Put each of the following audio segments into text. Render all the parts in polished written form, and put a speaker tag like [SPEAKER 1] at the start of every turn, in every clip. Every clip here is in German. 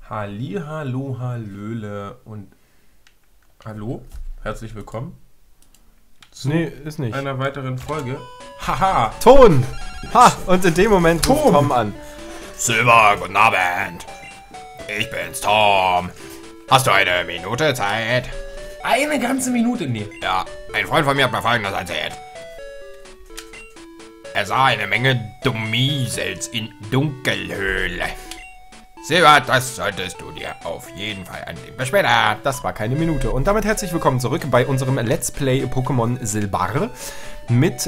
[SPEAKER 1] Halli, hallo, hallöle und hallo, herzlich willkommen zu
[SPEAKER 2] ist nicht.
[SPEAKER 1] einer weiteren Folge. Haha!
[SPEAKER 2] Ton! Ha! Und in dem Moment ruft Tom an.
[SPEAKER 3] Silber, guten Abend. Ich bin's, Tom. Hast du eine Minute Zeit?
[SPEAKER 1] Eine ganze Minute, nee.
[SPEAKER 3] Ja, ein Freund von mir hat mir Folgendes erzählt. Er sah eine Menge Dummiesels in Dunkelhöhle. Silber, das solltest du dir auf jeden Fall annehmen. Bis später.
[SPEAKER 2] Das war keine Minute. Und damit herzlich willkommen zurück bei unserem Let's Play Pokémon Silbar mit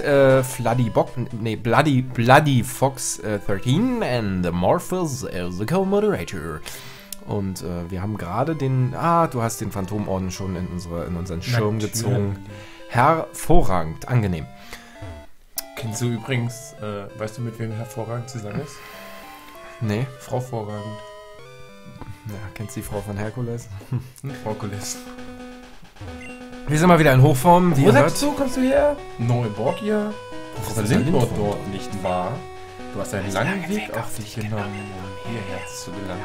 [SPEAKER 2] Bloody Fox 13 and the Morphos as the Co-Moderator. Und wir haben gerade den... du hast den Phantomorden schon in unseren Schirm gezogen. Hervorragend, angenehm.
[SPEAKER 1] Kennst du übrigens, weißt du, mit wem hervorragend zusammen ist?
[SPEAKER 2] Nee.
[SPEAKER 1] Frau Vorragend.
[SPEAKER 2] Ja, kennst du die Frau von Herkules?
[SPEAKER 1] Frau Kulis.
[SPEAKER 2] Wir sind mal wieder in Hochform.
[SPEAKER 1] Wo sagst du, kommst du her? Neuborgia?
[SPEAKER 2] Wo
[SPEAKER 1] sind wir
[SPEAKER 2] Lindwurm?
[SPEAKER 1] dort nicht wahr? Du hast einen langen Weg auf dich genommen, um hierher zu gelangen.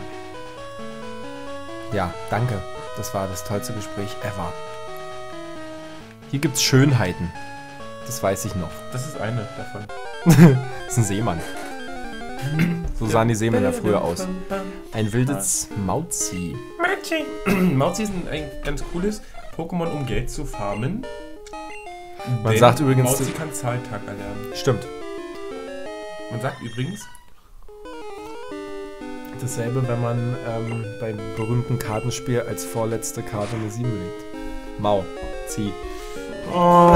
[SPEAKER 2] Ja, danke. Das war das tollste Gespräch ever. Hier gibt's Schönheiten. Das weiß ich noch.
[SPEAKER 1] Das ist eine davon.
[SPEAKER 2] Das ist ein Seemann. So sahen die Seemänner früher aus. Ein wildes Mauzi.
[SPEAKER 1] Mauzi ist ein ganz cooles Pokémon, um Geld zu farmen.
[SPEAKER 2] Man sagt übrigens...
[SPEAKER 1] Mauzi kann Zahltag erlernen.
[SPEAKER 2] Stimmt.
[SPEAKER 1] Man sagt übrigens...
[SPEAKER 2] Dasselbe, wenn man beim berühmten Kartenspiel als vorletzte Karte eine 7 legt. Mau. Zieh.
[SPEAKER 1] Oh.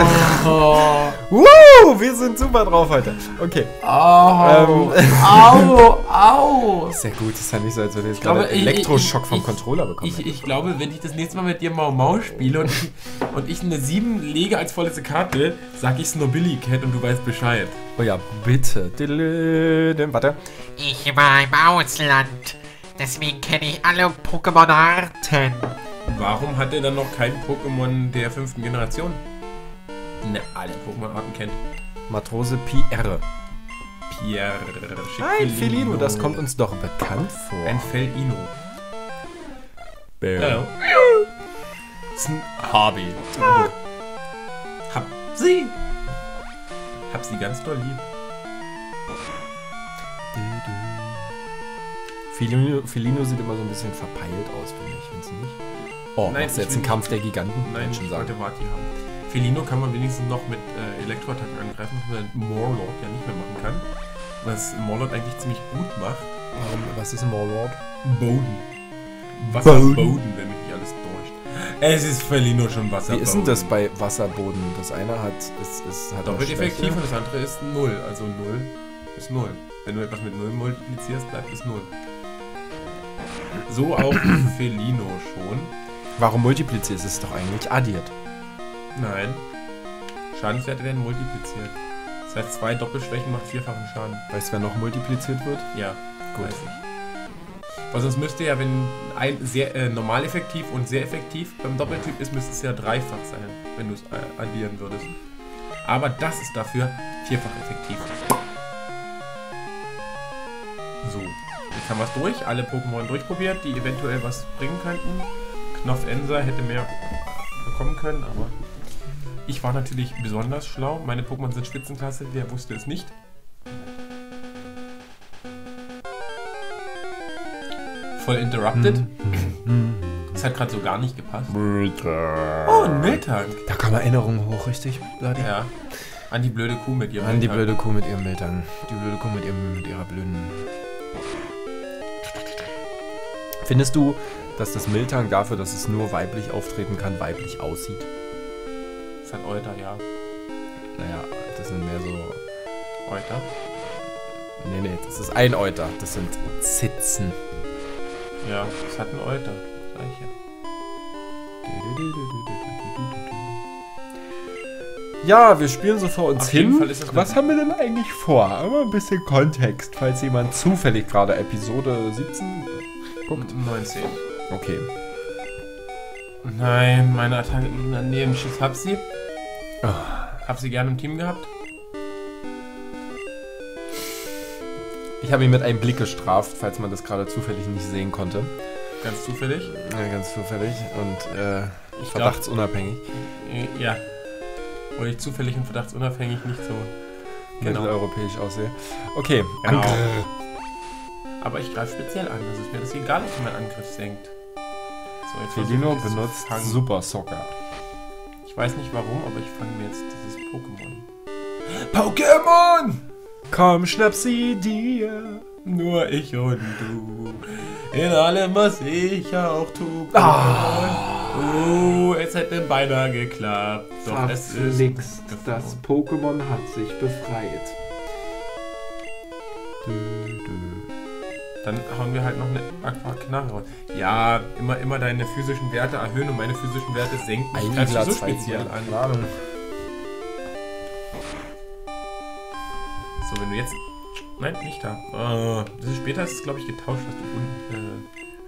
[SPEAKER 2] Wir sind super drauf heute. Okay.
[SPEAKER 1] Au. Au.
[SPEAKER 2] Sehr gut, das ist ja nicht so, als würde ich jetzt gerade einen Elektroschock vom Controller bekommen.
[SPEAKER 1] Ich glaube, wenn ich das nächste Mal mit dir Mau spiele und ich eine 7 lege als vorletzte Karte, sag ich Snowbilly Cat und du weißt Bescheid.
[SPEAKER 2] Oh ja, bitte. Warte.
[SPEAKER 4] Ich war im Ausland, deswegen kenne ich alle Pokémon-Arten.
[SPEAKER 1] Warum hat er dann noch kein Pokémon der 5. Generation? Ne, alle Pokémon-Arten kennt.
[SPEAKER 2] Matrose Pierre.
[SPEAKER 1] Pierre.
[SPEAKER 2] Ein Felino, das kommt uns doch bekannt vor.
[SPEAKER 1] Ein Felino.
[SPEAKER 2] Bär.
[SPEAKER 1] Das ist ein Harvey. Hab sie ganz doll lieb.
[SPEAKER 2] Felino sieht immer so ein bisschen verpeilt aus, finde ich. Findest du nicht? Oh,
[SPEAKER 1] Nein,
[SPEAKER 2] machst du jetzt einen Kampf der Giganten?
[SPEAKER 1] Nein, ich wollte Vati haben. Felino kann man wenigstens noch mit Elektroattacken angreifen, was man Morlord ja nicht mehr machen kann. Was Morlord eigentlich ziemlich gut macht.
[SPEAKER 2] Was ist ein Morlord?
[SPEAKER 1] Boden. Wasserboden, wenn mich nicht alles täuscht. Es ist Felino schon Wasserboden.
[SPEAKER 2] Wie ist denn das bei Wasserboden? Das eine hat
[SPEAKER 1] doppelt effektiv und das andere ist 0. Also 0 ist 0. Wenn du etwas mit 0 multiplizierst, bleibt es 0. So auch Felino schon.
[SPEAKER 2] Warum multiplizierst? Es ist doch eigentlich addiert.
[SPEAKER 1] Nein. Schadenswerte werden multipliziert. Das heißt, 2 Doppelschwächen macht 4-fachen Schaden.
[SPEAKER 2] Weißt du, wer noch multipliziert wird?
[SPEAKER 1] Ja,
[SPEAKER 2] gut.
[SPEAKER 1] Weiß ich. Weil sonst müsste ja, wenn ein sehr normal effektiv und sehr effektiv beim Doppeltyp ist, müsste es ja 3-fach sein, wenn du es addieren würdest. Aber das ist dafür 4-fach effektiv. So, jetzt haben wir es durch. Alle Pokémon durchprobiert, die eventuell was bringen könnten. Knopfenser hätte mehr bekommen können, aber ich war natürlich besonders schlau. Meine Pokémon sind Spitzenklasse, wer wusste es nicht. Voll interrupted. Das hat gerade so gar nicht gepasst. Oh, ein Miltank.
[SPEAKER 2] Da kommen Erinnerungen hoch, richtig? Bloody?
[SPEAKER 1] Ja. An die blöde Kuh mit ihrem
[SPEAKER 2] An die blöde Kuh mit ihrem Miltank. Die blöde Kuh mit ihrer blöden... Findest du, dass das Miltank dafür, dass es nur weiblich auftreten kann, weiblich aussieht?
[SPEAKER 1] Das hat Euter, ja.
[SPEAKER 2] Naja, das sind mehr so...
[SPEAKER 1] Euter?
[SPEAKER 2] Nee, das ist ein Euter. Das sind Zitzen.
[SPEAKER 1] Ja, das hat ein Euter. Sag ich ja.
[SPEAKER 2] Ja, wir spielen so vor uns
[SPEAKER 1] Auf jeden
[SPEAKER 2] hin.
[SPEAKER 1] Fall ist das
[SPEAKER 2] Was haben wir denn eigentlich vor? Aber ein bisschen Kontext, falls jemand zufällig gerade Episode 17 guckt.
[SPEAKER 1] 19.
[SPEAKER 2] Okay.
[SPEAKER 1] Nein, meine Attacke gegen daneben. Schiss, hab sie. Hab sie gerne im Team gehabt.
[SPEAKER 2] Ich habe ihn mit einem Blick gestraft, falls man das gerade zufällig nicht sehen konnte.
[SPEAKER 1] Ganz zufällig.
[SPEAKER 2] Ja, ganz zufällig und
[SPEAKER 1] Ich
[SPEAKER 2] verdachtsunabhängig.
[SPEAKER 1] Ja. Weil ich zufällig und verdachtsunabhängig nicht so
[SPEAKER 2] Mitteleuropäisch aussehe. Okay,
[SPEAKER 1] Genau.
[SPEAKER 2] Angriff.
[SPEAKER 1] Aber ich greife speziell an. Das ist mir das egal, ob mein Angriff senkt. So, jetzt
[SPEAKER 2] Felino
[SPEAKER 1] versuche ich es zu
[SPEAKER 2] benutzt
[SPEAKER 1] fangen.
[SPEAKER 2] Super Soccer.
[SPEAKER 1] Ich weiß nicht warum, aber ich fange mir jetzt dieses Pokémon.
[SPEAKER 2] Pokémon! Komm, schnapp sie dir.
[SPEAKER 1] Nur ich und du. In allem, was ich auch tue. Es hätte beinahe geklappt. Doch es ist
[SPEAKER 2] Verflixt,
[SPEAKER 1] geflogen.
[SPEAKER 2] das Pokémon hat sich befreit.
[SPEAKER 1] Dann hauen wir halt noch eine Aquaknarre raus. Ja, immer deine physischen Werte erhöhen und meine physischen Werte senken. Ich greife so speziell an. So, wenn du jetzt... Nein, nicht da. Das ist später ist es, glaube ich, getauscht, was du unten...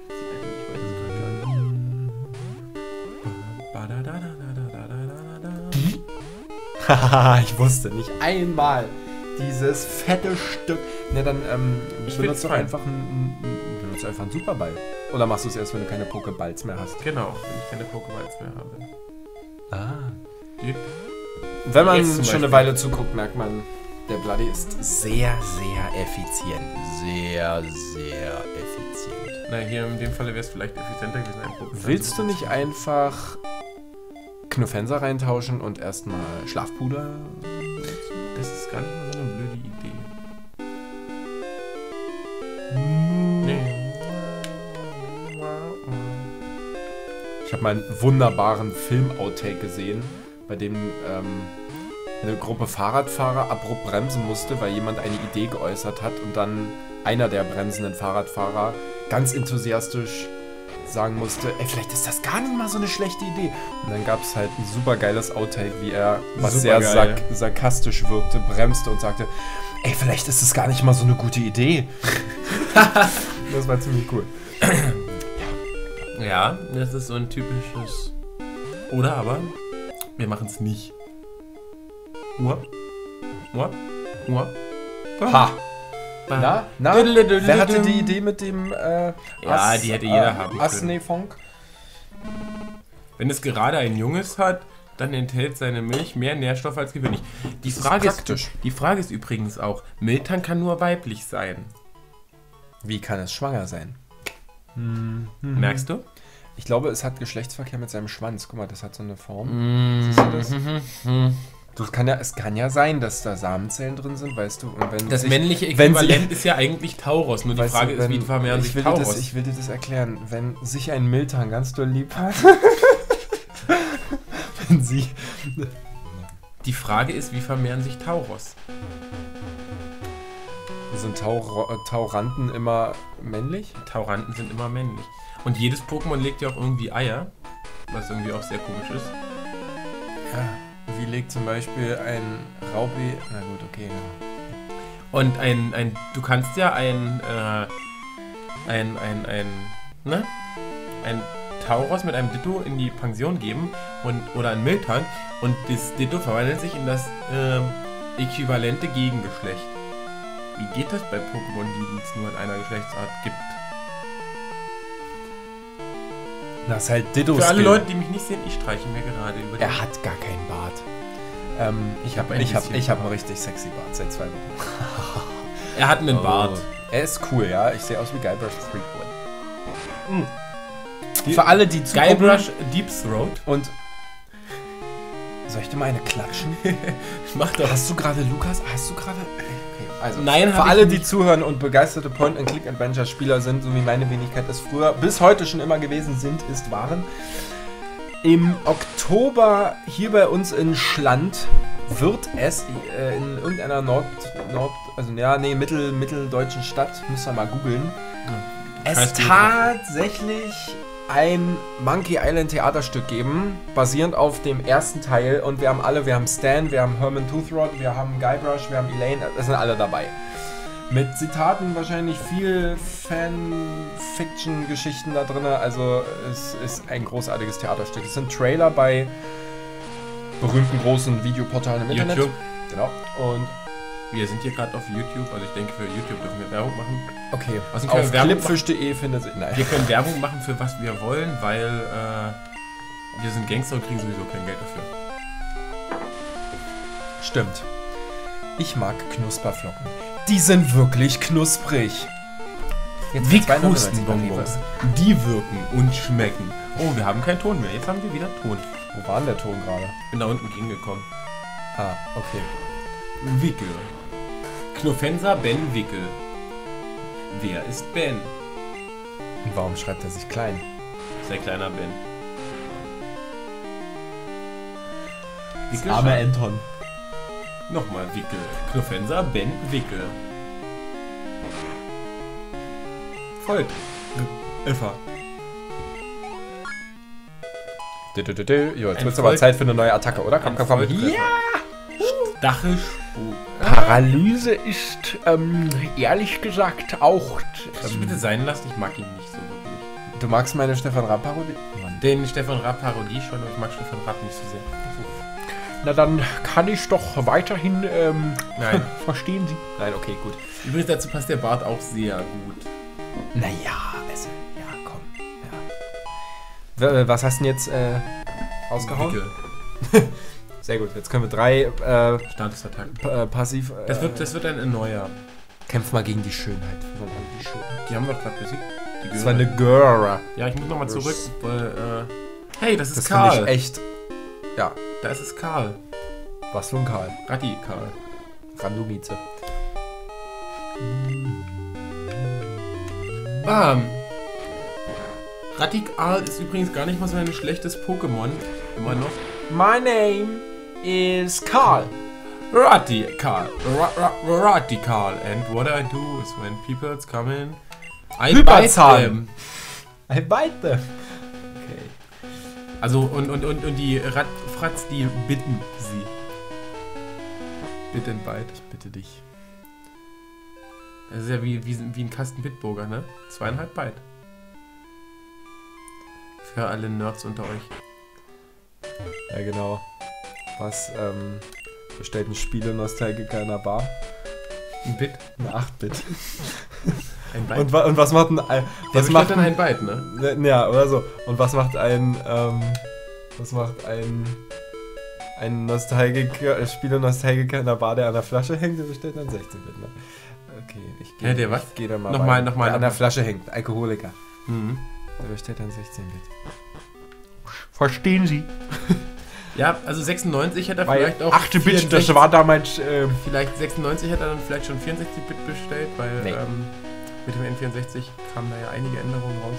[SPEAKER 2] Haha, ich wusste nicht einmal dieses fette Stück. Ne, dann
[SPEAKER 1] Ich
[SPEAKER 2] benutzt
[SPEAKER 1] find's
[SPEAKER 2] doch
[SPEAKER 1] fein.
[SPEAKER 2] einfach benutzt einfach einen Superball. Oder machst du es erst, wenn du keine Pokeballs mehr hast?
[SPEAKER 1] Genau, wenn ich keine Pokeballs mehr habe. Die-
[SPEAKER 2] Wenn man
[SPEAKER 1] Jetzt zum
[SPEAKER 2] schon eine
[SPEAKER 1] Beispiel.
[SPEAKER 2] Weile zuguckt, merkt man, der Bloody ist sehr, sehr effizient. Sehr, sehr effizient.
[SPEAKER 1] Na, hier in dem Falle wäre es vielleicht effizienter gewesen, ein Pokémon.
[SPEAKER 2] Willst du nicht einfach Knuffenser reintauschen und erstmal Schlafpuder?
[SPEAKER 1] Das ist gar nicht mal so eine blöde Idee. Nee.
[SPEAKER 2] Ich habe mal einen wunderbaren Film-Outtake gesehen, bei dem eine Gruppe Fahrradfahrer abrupt bremsen musste, weil jemand eine Idee geäußert hat und dann einer der bremsenden Fahrradfahrer ganz enthusiastisch sagen musste, ey, vielleicht ist das gar nicht mal so eine schlechte Idee. Und dann gab es halt ein super geiles Outtake, wie er, was sehr
[SPEAKER 1] Supergeil.
[SPEAKER 2] sarkastisch wirkte, bremste und sagte, ey, vielleicht ist das gar nicht mal so eine gute Idee. Das war ziemlich cool.
[SPEAKER 1] Ja, das ist so ein typisches... Oder aber, wir machen es nicht. Wer
[SPEAKER 2] hatte die Idee mit dem
[SPEAKER 1] Ja, die hätte jeder haben können.
[SPEAKER 2] Asnefunk?
[SPEAKER 1] Wenn es gerade ein Junges hat, dann enthält seine Milch mehr Nährstoffe als gewöhnlich. Die
[SPEAKER 2] ist
[SPEAKER 1] Frage
[SPEAKER 2] praktisch.
[SPEAKER 1] die Frage ist übrigens auch, Miltern kann nur weiblich sein.
[SPEAKER 2] Wie kann es schwanger sein?
[SPEAKER 1] Merkst du?
[SPEAKER 2] Ich glaube, es hat Geschlechtsverkehr mit seinem Schwanz. Guck mal, das hat so eine Form. Siehst du das? Es kann ja sein, dass da Samenzellen drin sind, weißt du. Und wenn
[SPEAKER 1] Das
[SPEAKER 2] sich-
[SPEAKER 1] männliche
[SPEAKER 2] wenn
[SPEAKER 1] Äquivalent ist ja eigentlich Tauros. Nur die
[SPEAKER 2] weißt du,
[SPEAKER 1] Frage ist, wie vermehren sich Tauros?
[SPEAKER 2] Ich will dir das erklären. Wenn sich ein Miltern ganz doll lieb hat, wenn sie...
[SPEAKER 1] Die Frage ist, wie vermehren sich Tauros?
[SPEAKER 2] Sind Tauranten immer männlich?
[SPEAKER 1] Tauranten sind immer männlich. Und jedes Pokémon legt ja auch irgendwie Eier, was irgendwie auch sehr komisch ist.
[SPEAKER 2] Ja. Wie legt zum Beispiel ein Raupi... Na gut, okay. Ja.
[SPEAKER 1] Und du kannst ja ein Tauros mit einem Ditto in die Pension geben oder ein Miltank und das Ditto verwandelt sich in das äquivalente Gegengeschlecht. Wie geht das bei Pokémon, die es nur in einer Geschlechtsart gibt?
[SPEAKER 2] Das ist halt Ditto.
[SPEAKER 1] Für alle Leute, die mich nicht sehen, ich streiche mir gerade über
[SPEAKER 2] Er hat gar keinen Bart. Ich habe
[SPEAKER 1] ein bisschen.
[SPEAKER 2] einen richtig sexy Bart seit 2 Wochen.
[SPEAKER 1] Er hat einen Bart.
[SPEAKER 2] Er ist cool, ja. Ich sehe aus wie Guybrush Threepwood. Für alle, die zugucken
[SPEAKER 1] Guybrush Deep Throat.
[SPEAKER 2] und... Soll ich dir mal eine klatschen?
[SPEAKER 1] Mach doch.
[SPEAKER 2] Hast du gerade... Okay, also,
[SPEAKER 1] Nein,
[SPEAKER 2] für
[SPEAKER 1] hab ich
[SPEAKER 2] alle, die
[SPEAKER 1] nicht.
[SPEAKER 2] zuhören und begeisterte Point-and-Click-Adventure-Spieler sind, so wie meine Wenigkeit es früher bis heute schon immer gewesen waren, im Oktober hier bei uns in Schland wird es in irgendeiner mitteldeutschen Stadt, müsst ihr mal googeln, es
[SPEAKER 1] Scheiß
[SPEAKER 2] tatsächlich ein Monkey Island Theaterstück geben, basierend auf dem ersten Teil. Und wir haben Stan, wir haben Herman Toothrod, wir haben Guybrush, wir haben Elaine, das sind alle dabei. Mit Zitaten wahrscheinlich viel Fan-Fiction-Geschichten da drin. Also es ist ein großartiges Theaterstück. Es sind Trailer bei berühmten großen Videoportalen im Internet.
[SPEAKER 1] YouTube.
[SPEAKER 2] Genau. Und
[SPEAKER 1] Wir sind hier gerade auf YouTube, also ich denke, für YouTube dürfen wir Werbung machen.
[SPEAKER 2] Okay,
[SPEAKER 1] Also können
[SPEAKER 2] auf
[SPEAKER 1] wir Werbung
[SPEAKER 2] clipfish.de findet ihr... Nein.
[SPEAKER 1] Wir können Werbung machen, für was wir wollen, weil wir sind Gangster und kriegen sowieso kein Geld dafür.
[SPEAKER 2] Stimmt. Ich mag Knusperflocken. Die sind wirklich knusprig. Jetzt für 2,99
[SPEAKER 1] Bonbons. Die wirken und schmecken. Oh, wir haben keinen Ton mehr. Jetzt haben wir wieder Ton.
[SPEAKER 2] Wo war denn der Ton gerade?
[SPEAKER 1] Bin da unten gegengekommen.
[SPEAKER 2] Ah, okay.
[SPEAKER 1] Wickel. Knuffenser Ben Wickel. Wer ist Ben?
[SPEAKER 2] Und warum schreibt er sich klein?
[SPEAKER 1] Sehr kleiner Ben.
[SPEAKER 2] Das arme Anton.
[SPEAKER 1] Nochmal Wickel. Knuffenser Ben Wickel. Folgt. Effa.
[SPEAKER 2] Jo, jetzt
[SPEAKER 1] Ein
[SPEAKER 2] wird's aber
[SPEAKER 1] Volk-
[SPEAKER 2] Zeit für eine neue Attacke, oder? Komm.
[SPEAKER 1] Ja! Stachelspuk.
[SPEAKER 5] Paralyse ist, ehrlich gesagt, auch...
[SPEAKER 1] Kannst du bitte sein lassen? Ich mag ihn nicht so wirklich.
[SPEAKER 2] Du magst meine Stefan Raab-Parodie?
[SPEAKER 1] Den Stefan Raab-Parodie schon, aber ich mag Stefan Raab nicht so sehr.
[SPEAKER 5] Na, dann kann ich doch weiterhin,
[SPEAKER 1] Nein.
[SPEAKER 5] verstehen Sie.
[SPEAKER 2] Nein, okay, gut.
[SPEAKER 1] Übrigens, dazu passt der Bart auch sehr gut.
[SPEAKER 2] Naja, also, ja, komm. Ja. Was hast du denn jetzt rausgehauen?
[SPEAKER 1] Wickel.
[SPEAKER 2] Sehr gut, jetzt können wir 3
[SPEAKER 1] Statusattacken.
[SPEAKER 2] passiv...
[SPEAKER 1] Das wird ein neuer.
[SPEAKER 2] Kämpf mal gegen die Schönheit. Wir wollen alle die Schönheit.
[SPEAKER 1] Die haben wir gerade besiegt. Die
[SPEAKER 2] Das war
[SPEAKER 1] Göre.
[SPEAKER 2] eine Göre.
[SPEAKER 1] Ja, ich muss nochmal zurück, weil, hey, das ist
[SPEAKER 2] Das finde
[SPEAKER 1] Karl.
[SPEAKER 2] ich echt... Ja,
[SPEAKER 1] Da ist es Karl.
[SPEAKER 2] was für ein Karl.
[SPEAKER 1] Radikal.
[SPEAKER 2] Randomize.
[SPEAKER 1] Bam. Radikal ist übrigens gar nicht mal so ein schlechtes Pokémon. Immer noch.
[SPEAKER 2] My name is Karl.
[SPEAKER 1] Radikal. Radikal. And what I do is when people come in, I
[SPEAKER 2] Hyperzahlen.
[SPEAKER 1] bite them.
[SPEAKER 2] I bite them. Okay.
[SPEAKER 1] Also, und die Radfratz, die bitten sie. Bitte ein Bite.
[SPEAKER 2] Ich bitte dich.
[SPEAKER 1] Das ist ja wie ein Kasten Bitburger, ne? 2,5 Byte. Für alle Nerds unter euch.
[SPEAKER 2] Ja, genau. Was bestellt ein Spiele-Nostalgiker in einer Bar?
[SPEAKER 1] Ein Bit?
[SPEAKER 2] Eine 8-Bit.
[SPEAKER 1] Ein Byte?
[SPEAKER 2] Und was macht ein...
[SPEAKER 1] Der
[SPEAKER 2] Was
[SPEAKER 1] bestellt
[SPEAKER 2] macht
[SPEAKER 1] dann ein Byte, ne?
[SPEAKER 2] Ja, oder so. Und was macht ein Nostalgiker, Spiele-Nostalgiker in der Bar, der an der Flasche hängt? Der bestellt dann 16-Bit, ne? Okay, ich gehe...
[SPEAKER 1] Ja, der was?
[SPEAKER 2] Ich gehe da mal
[SPEAKER 1] Nochmal,
[SPEAKER 2] rein.
[SPEAKER 1] nochmal,
[SPEAKER 2] Der an der
[SPEAKER 1] nochmal.
[SPEAKER 2] Flasche hängt. Alkoholiker.
[SPEAKER 1] Mhm.
[SPEAKER 2] Der bestellt dann 16-Bit.
[SPEAKER 5] Verstehen Sie.
[SPEAKER 1] Ja, also 96 hätte er
[SPEAKER 5] Weil
[SPEAKER 1] vielleicht auch...
[SPEAKER 5] 8 Bit,
[SPEAKER 1] 64
[SPEAKER 5] das war damals,
[SPEAKER 1] Vielleicht 96 hätte er dann vielleicht schon 64-Bit bestellt, weil
[SPEAKER 2] Nee.
[SPEAKER 1] mit dem N64 kamen da ja einige Änderungen raus.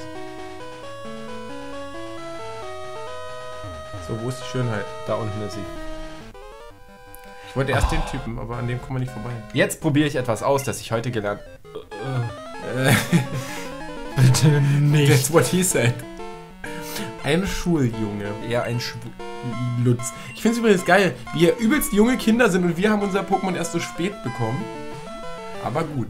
[SPEAKER 1] So, wo ist die Schönheit?
[SPEAKER 2] Da unten ist sie.
[SPEAKER 1] Ich wollte erst den Typen, aber an dem kommen wir nicht vorbei.
[SPEAKER 2] Jetzt probiere ich etwas aus, das ich heute gelernt...
[SPEAKER 5] bitte nicht.
[SPEAKER 1] That's what he said. Ein Schuljunge.
[SPEAKER 2] Ja, ein
[SPEAKER 1] Lutz. Ich finde es übrigens geil, wie wir übelst junge Kinder sind und wir haben unser Pokémon erst so spät bekommen. Aber gut.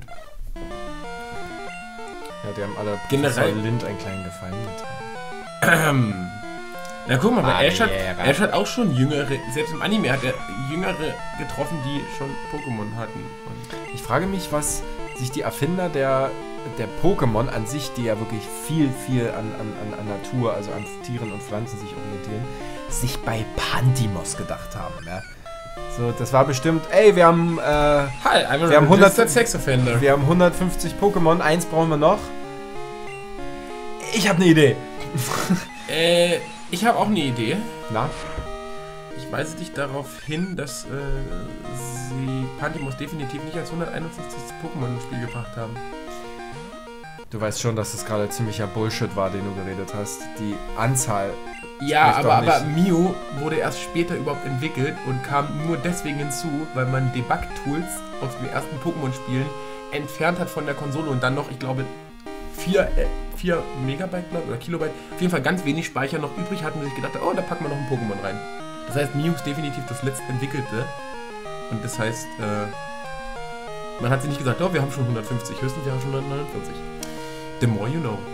[SPEAKER 2] Ja, die haben alle
[SPEAKER 1] Generell-
[SPEAKER 2] Professor Lind einen kleinen Gefallen getan.
[SPEAKER 1] Na guck mal, bei Ash
[SPEAKER 2] Barriere.
[SPEAKER 1] hat auch schon jüngere, selbst im Anime hat er jüngere getroffen, die schon Pokémon hatten. Und
[SPEAKER 2] Ich frage mich, was sich die Erfinder der Pokémon an sich, die ja wirklich viel an Natur, also an Tieren und Pflanzen sich orientieren, sich bei Pantimos gedacht haben. Ja? So, das war bestimmt, ey, wir haben
[SPEAKER 1] Hi, I'm
[SPEAKER 2] Wir haben 100
[SPEAKER 1] Sex Offender.
[SPEAKER 2] wir haben 150 Pokémon, eins brauchen wir noch. Ich habe eine Idee.
[SPEAKER 1] Ich habe auch eine Idee.
[SPEAKER 2] Na?
[SPEAKER 1] Ich weise dich darauf hin, dass sie Pantimos definitiv nicht als 151. Pokémon ins Spiel gebracht haben.
[SPEAKER 2] Du weißt schon, dass das gerade ziemlicher Bullshit war, den du geredet hast. Die Anzahl.
[SPEAKER 1] Ja,
[SPEAKER 2] Spricht doch
[SPEAKER 1] aber Mew wurde erst später überhaupt entwickelt und kam nur deswegen hinzu, weil man Debug-Tools aus den ersten Pokémon-Spielen entfernt hat von der Konsole und dann noch, ich glaube, 4 Megabyte oder Kilobyte, auf jeden Fall ganz wenig Speicher noch übrig hatten und sich gedacht, oh, da packen wir noch ein Pokémon rein. Das heißt, Mew ist definitiv das letzte entwickelte und das heißt, man hat sich nicht gesagt, oh, wir haben schon 150, höchstens wir haben schon 149. The more you know.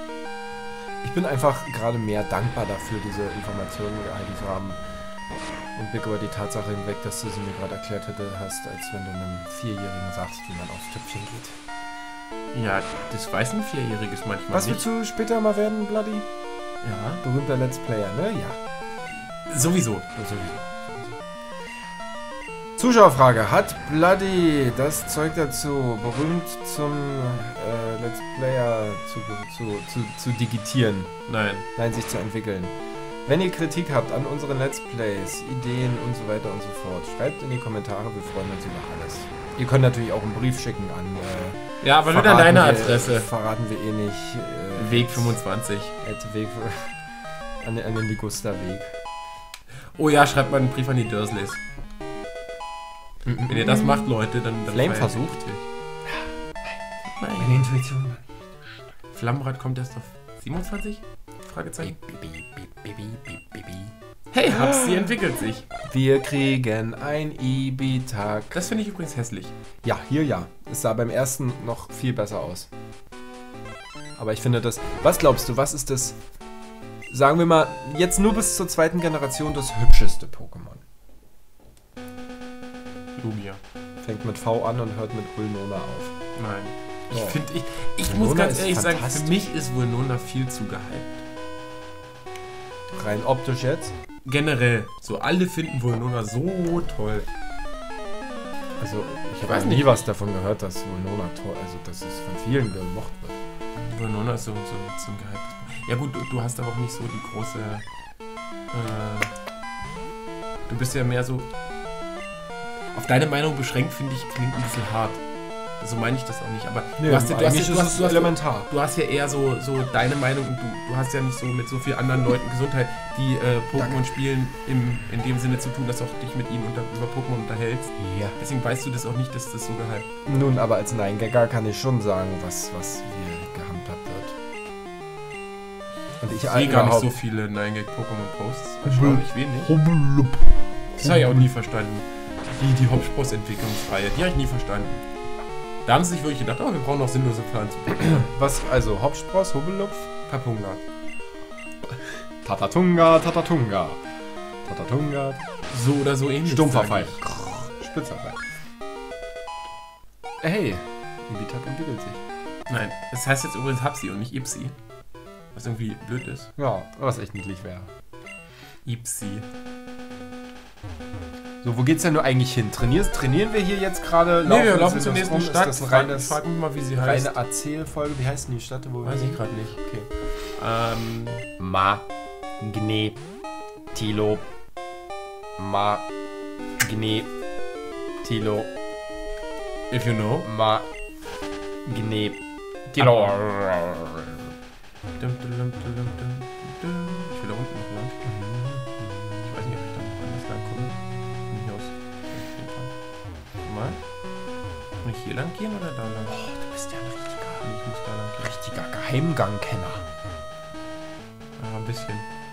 [SPEAKER 2] Ich bin einfach gerade mehr dankbar dafür, diese Informationen gehalten zu haben. Und bin über die Tatsache hinweg, dass du sie mir gerade erklärt hast, als wenn du einem 4-Jährigen sagst, wie man aufs Töpfchen geht.
[SPEAKER 1] Ja, das weiß ein Vierjähriges manchmal
[SPEAKER 2] Was
[SPEAKER 1] nicht.
[SPEAKER 2] willst du später mal werden, Bloody?
[SPEAKER 1] Ja,
[SPEAKER 2] Berühmter Let's Player, ne? Ja.
[SPEAKER 1] sowieso.
[SPEAKER 2] Sowieso. Zuschauerfrage. Hat Bloody das Zeug dazu, berühmt zum Let's Player zu digitieren?
[SPEAKER 1] Nein.
[SPEAKER 2] Nein, sich zu entwickeln. Wenn ihr Kritik habt an unseren Let's Plays, Ideen und so weiter und so fort, schreibt in die Kommentare, wir freuen uns über alles. Ihr könnt natürlich auch einen Brief schicken an...
[SPEAKER 1] Ja, aber nur an deine Adresse.
[SPEAKER 2] Verraten wir eh nicht.
[SPEAKER 1] Weg 25.
[SPEAKER 2] Weg an den Ligusterweg.
[SPEAKER 1] Oh ja, schreibt mal einen Brief an die Dursleys. Wenn ihr das macht, Leute, dann
[SPEAKER 2] Flame
[SPEAKER 1] feiert ihr
[SPEAKER 2] versucht.
[SPEAKER 1] natürlich.
[SPEAKER 2] Meine Intuition.
[SPEAKER 1] Flammenrad kommt erst auf 27? Fragezeichen. Hey, hab's, sie entwickelt sich.
[SPEAKER 2] Wir kriegen ein Ibitag.
[SPEAKER 1] Das finde ich übrigens hässlich.
[SPEAKER 2] Ja, hier ja. Es sah beim ersten noch viel besser aus. Aber ich finde das... Was glaubst du, was ist das... Sagen wir mal, jetzt nur bis zur zweiten Generation das hübscheste Pokémon?
[SPEAKER 1] Lugia.
[SPEAKER 2] Fängt mit V an und hört mit Ulnona auf.
[SPEAKER 1] Nein.
[SPEAKER 2] Oh.
[SPEAKER 1] Ich muss
[SPEAKER 2] Vulnona
[SPEAKER 1] ganz
[SPEAKER 2] ist
[SPEAKER 1] ehrlich sagen, für
[SPEAKER 2] fantastisch.
[SPEAKER 1] mich ist Vulnona viel zu gehypt.
[SPEAKER 2] Rein optisch jetzt.
[SPEAKER 1] Generell. So, alle finden Vulnona so toll.
[SPEAKER 2] Also, ich
[SPEAKER 1] weiß
[SPEAKER 2] habe nie
[SPEAKER 1] nicht.
[SPEAKER 2] was davon gehört, dass Vulnona toll... Also, dass es von vielen gemocht wird.
[SPEAKER 1] Vulnona ist so ein gehyptes. Ja gut, du hast aber auch nicht so die große... du bist ja mehr so... Auf deine Meinung beschränkt, finde ich, klingt ein bisschen hart. So meine ich das auch nicht, aber
[SPEAKER 2] Nee,
[SPEAKER 1] du hast
[SPEAKER 2] elementar.
[SPEAKER 1] Du hast ja eher so deine Meinung und du hast ja nicht so mit so vielen anderen Leuten Gesundheit, die Pokémon spielen, in dem Sinne zu tun, dass du auch dich mit ihnen über Pokémon unterhältst.
[SPEAKER 2] Ja.
[SPEAKER 1] Deswegen weißt du das auch nicht, dass das so gehypt.
[SPEAKER 2] Nun, aber als Nein-Gagger kann ich schon sagen, was hier gehandhabt wird. Und ich
[SPEAKER 1] Ich sehe gar nicht so
[SPEAKER 2] überhaupt-
[SPEAKER 1] viele 9-Gag-Pokémon-Posts. Erstaunlich wenig. Das habe ich auch nie verstanden. Die Hopspross-Entwicklungsreihe, die habe ich nie verstanden. Da haben sie sich wirklich gedacht, oh, wir brauchen noch sinnlose Pflanzen.
[SPEAKER 2] Was, also Hopspross, Hubelupf,
[SPEAKER 1] Papunga.
[SPEAKER 2] Tatatunga, Tatatunga. Tatatunga,
[SPEAKER 1] So oder so ähnlich.
[SPEAKER 2] stumpfer
[SPEAKER 1] sag
[SPEAKER 2] Pfeil.
[SPEAKER 1] ich.
[SPEAKER 2] Spitzer Pfeil. Hey, Ibitak entwickelt sich.
[SPEAKER 1] Nein, das heißt jetzt übrigens Hapsi und nicht Ipsi. Was irgendwie blöd ist.
[SPEAKER 2] Ja, was echt niedlich wäre.
[SPEAKER 1] Ipsi.
[SPEAKER 2] So, wo geht's denn nur eigentlich hin? Trainieren wir hier jetzt gerade?
[SPEAKER 1] Nee, wir laufen
[SPEAKER 2] wir
[SPEAKER 1] zur nächsten
[SPEAKER 2] rum?
[SPEAKER 1] Stadt.
[SPEAKER 2] Ist das ein
[SPEAKER 1] Ich
[SPEAKER 2] reines,
[SPEAKER 1] frag mich mal, wie sie heißt.
[SPEAKER 2] reine Erzählfolge? Wie heißt denn die Stadt, wo wir
[SPEAKER 1] Weiß ich
[SPEAKER 2] hin?
[SPEAKER 1] gerade nicht.
[SPEAKER 2] Okay. Ma, Gne, Tilo, Ma, Gne, Tilo,
[SPEAKER 1] If you know.
[SPEAKER 2] Ma, Gne, Tilo.
[SPEAKER 1] Ich will da unten noch lang. Ich weiß nicht, ob ich da noch anders lang komme. Von hier aus. Auf jeden Fall. Mal. Kann ich hier lang gehen oder da lang?
[SPEAKER 2] Oh, du bist ja ein
[SPEAKER 1] Nee, ich muss da lang gehen.
[SPEAKER 2] richtiger Geheimgangkenner.
[SPEAKER 1] Ah, ein bisschen.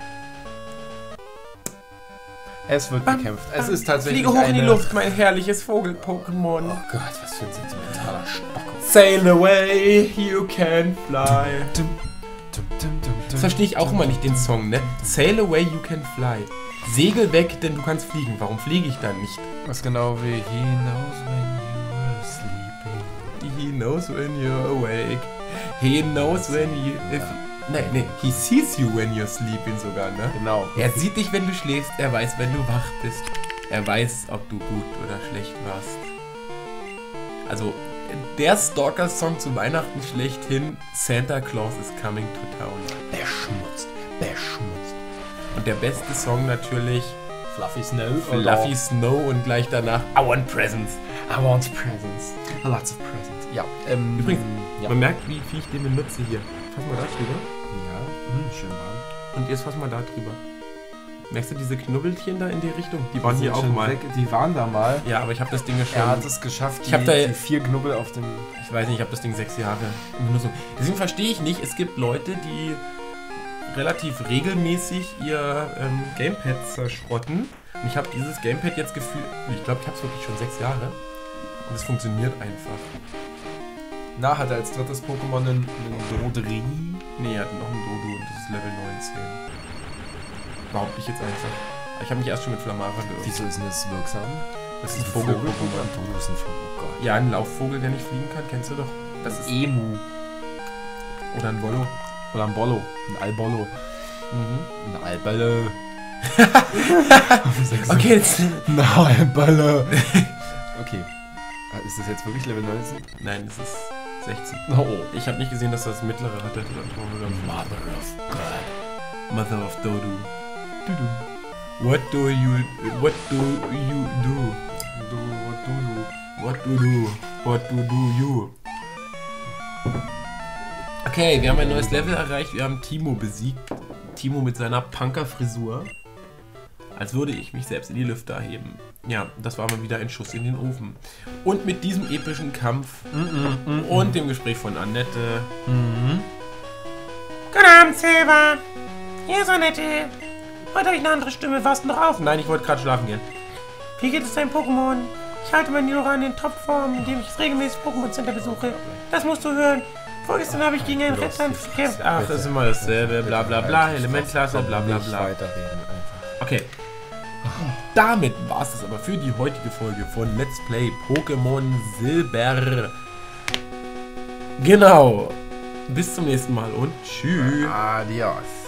[SPEAKER 2] Es wird gekämpft. Es ist tatsächlich
[SPEAKER 1] Fliege hoch in die
[SPEAKER 2] eine-
[SPEAKER 1] Luft, mein herrliches Vogel-Pokémon.
[SPEAKER 2] Oh Gott, was für ein sentimentaler Spacko.
[SPEAKER 1] Sail away, you can fly.
[SPEAKER 2] Dum, dum, dum, dum,
[SPEAKER 1] Das verstehe ich auch immer nicht, den Song, ne? Sail away, you can fly. Segel weg, denn du kannst fliegen. Warum fliege ich dann nicht?
[SPEAKER 2] Was genau wie He knows when you were sleeping.
[SPEAKER 1] He knows when you're awake. He knows when you... Nee, he sees you when you're sleeping sogar, ne?
[SPEAKER 2] Genau.
[SPEAKER 1] Er sieht dich, wenn du schläfst. Er weiß, wenn du wach bist. Er weiß, ob du gut oder schlecht warst. Also, der Stalker-Song zu Weihnachten schlechthin. Santa Claus is coming to town.
[SPEAKER 2] Beschmutzt. Beschmutzt.
[SPEAKER 1] Und der beste Song natürlich
[SPEAKER 2] Fluffy Snow.
[SPEAKER 1] Fluffy Snow und gleich danach I want presents.
[SPEAKER 2] I want presents. Lots of presents. Ja.
[SPEAKER 1] Übrigens,
[SPEAKER 2] ja.
[SPEAKER 1] man merkt, wie viel ich den benutze hier. Fass mal da drüber.
[SPEAKER 2] Ja. Schön warm.
[SPEAKER 1] Und jetzt fass mal da drüber. Merkst du diese Knubbelchen da in die Richtung? Die waren hier auch mal.
[SPEAKER 2] Weg. Die waren da mal.
[SPEAKER 1] Ja, aber ich habe das Ding schon...
[SPEAKER 2] Er hat es geschafft,
[SPEAKER 1] Ich hab da-
[SPEAKER 2] die 4 Knubbel auf dem...
[SPEAKER 1] Ich weiß nicht, ich habe das Ding 6 Jahre in Benutzung. Deswegen verstehe ich nicht, es gibt Leute, die relativ regelmäßig ihr Gamepad zerschrotten. Und ich habe dieses Gamepad jetzt gefühlt... Ich glaube, ich habe es wirklich schon 6 Jahre. Und es funktioniert einfach.
[SPEAKER 2] Na, hat er als drittes Pokémon einen Dodri?
[SPEAKER 1] Nee, er hat noch ein Dodo und das ist Level 19. Behaupte ich jetzt einfach. Ich habe mich erst schon mit Flamara geirrt.
[SPEAKER 2] Wieso ist denn das wirksam?
[SPEAKER 1] Das ist ein Vogel-Pokémon.
[SPEAKER 2] Oh, das ist ein Vogel. Oh Gott.
[SPEAKER 1] Ja, ein Laufvogel, der nicht fliegen kann, kennst du doch. Das ist
[SPEAKER 2] Emu.
[SPEAKER 1] oder ein Bollo.
[SPEAKER 2] Oder ein Bollo. Ein Albollo. Ein Alballe.
[SPEAKER 1] Okay, jetzt.
[SPEAKER 2] Ein Alballe. Okay. Ist das jetzt wirklich Level 19?
[SPEAKER 1] Nein, das ist 16.
[SPEAKER 2] Oh.
[SPEAKER 1] Ich habe nicht gesehen, dass das mittlere hatte.
[SPEAKER 2] Mother of God.
[SPEAKER 1] Mother of Dodo. What do you do? What do you? Okay, wir haben ein neues Level erreicht. Wir haben Timo besiegt. Timo mit seiner Punker-Frisur. Als würde ich mich selbst in die Lüfte heben. Ja, das war mal wieder ein Schuss in den Ofen. Und mit diesem epischen Kampf und dem Gespräch von Annette.
[SPEAKER 4] Guten Abend, Silber. Hier ist Annette. Heute habe ich eine andere Stimme. Warst du noch auf?
[SPEAKER 1] Nein, ich wollte gerade schlafen gehen.
[SPEAKER 4] Wie geht es deinem Pokémon? Ich halte meine Jura in den Topform, indem ich regelmäßig Pokémon Center besuche. Das musst du hören. Vorgestern habe ich gegen einen Rettkampf gekämpft.
[SPEAKER 1] Ach, das ist immer dasselbe. Bla bla bla. Elementklasse, bla bla
[SPEAKER 2] Nicht
[SPEAKER 1] bla.
[SPEAKER 2] weiterreden einfach.
[SPEAKER 1] Okay. Damit war es aber für die heutige Folge von Let's Play Pokémon Silber. Genau. Bis zum nächsten Mal und tschüss.
[SPEAKER 2] Adios.